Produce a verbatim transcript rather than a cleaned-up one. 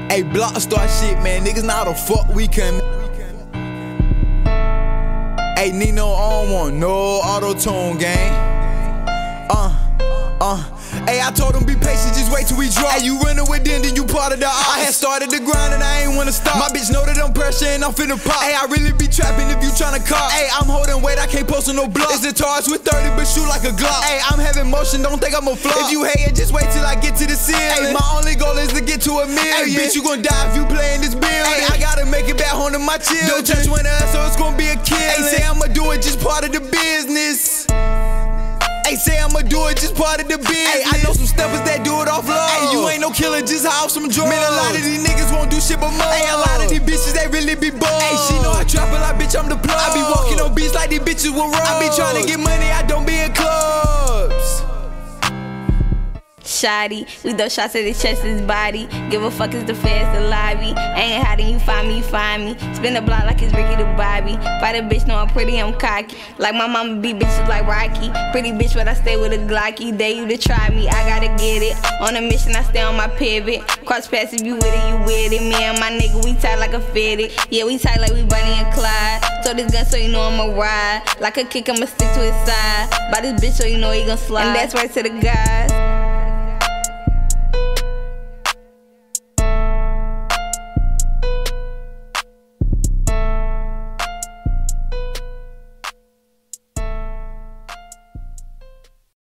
Hey, block star shit, man. Niggas know how the fuck we can. Hey, Nino, I don't want no auto-tune, gang. Uh, uh. Hey, I told him be patient, just wait till we drop. Hey, you running with them, then you part of the ops. I had started the grind and I ain't wanna stop. My bitch know that I'm pressure and I'm finna pop. Hey, I really be trapping if you tryna cop. Hey, I'm holding weight, I can't post on no block. It's a charge with thirty, but shoot like a Glock. Hey, I'm having motion, don't think I'm a flop. If you hate it, just wait till I get to the ceiling. Hey, my only goal is to get to a million. Hey, bitch, you gon' die if you play in this building. Hey, I gotta make it back home to my children. Don't touch one of us, so it's gon' be a kill. Hey, say I'ma do it, just part of the business. Hey, say I'ma do it, just part of the business. Hey, I know some steppers that do it off love. Hey, you ain't no killer, just off some drugs. Man, a lot of these niggas won't do shit but more. Hey, a lot of these bitches, they really be bored. Hey, she know I trap a lot, bitch, I'm the plug. I be walking on beats like these bitches with roll. I be trying to get money, I don't be in clubs. Shotty, we throw shots at his chest, his body. Give a fuck, it's the feds, the lobby. Ain't hiding, you find me, you find me. Spin the block like it's Ricky the Bobby. Fight a bitch, know I'm pretty, I'm cocky. Like my mama beat bitches like Rocky. Pretty bitch, but I stay with a Glocky. Dare you to try me, I gotta get it. On a mission, I stay on my pivot. Cross paths if you with it, you with it. Me and my nigga, we tight like a fitted. Yeah, we tight like we Bonnie and Clyde. So this gun so you know I'ma ride. Like a kick, I'ma stick to his side. By this bitch so you know he gon' slide. And that's right to the guys.